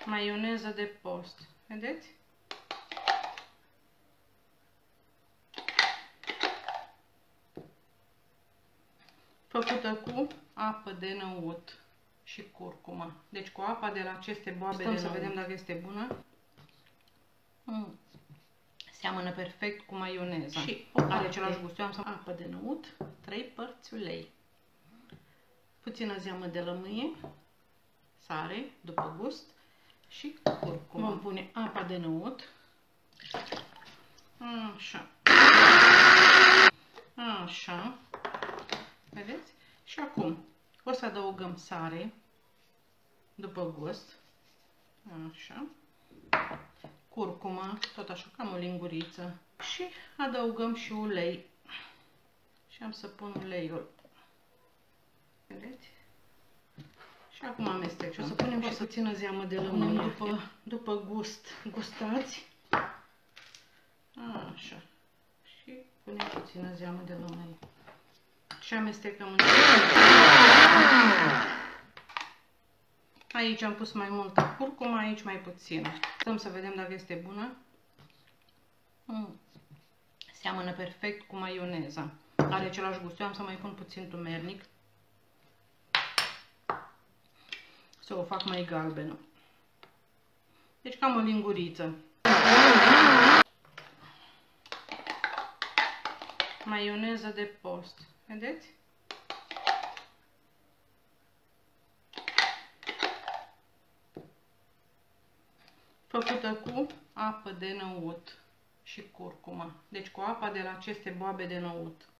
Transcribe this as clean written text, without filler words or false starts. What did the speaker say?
Maioneză de post. Vedeți? Făcută cu apă de năut și curcumă. Deci cu apa de la aceste boabe de năut. Să vedem dacă este bună. Seamănă perfect cu maioneza. Și are același gust. Eu am să apă de năut, 3 părți ulei, puțină zeamă de lămâie, sare după gust și curcumă. Vom pune apa de năut. Așa. Așa. Vedeți? Și acum o să adăugăm sare după gust. Așa. Curcumă, tot așa, cam o linguriță. Și adăugăm și ulei. Și am să pun uleiul. Vedeți? Și acum amestec. Și o să punem și puțină zeamă de lămâie. După gust. Gustați. Așa. Și punem puțină zeamă de lămâie. Și amestecăm în aici am pus mai multă curcumă, aici mai puțină. Stăm să vedem dacă este bună. Seamănă perfect cu maioneza. Are același gust. Eu am să mai pun puțin tumernic. Să o fac mai galbenă. Deci cam o linguriță. Maioneză de post. Vedeți? Făcută cu apă de năut și curcumă. Deci cu apa de la aceste boabe de năut.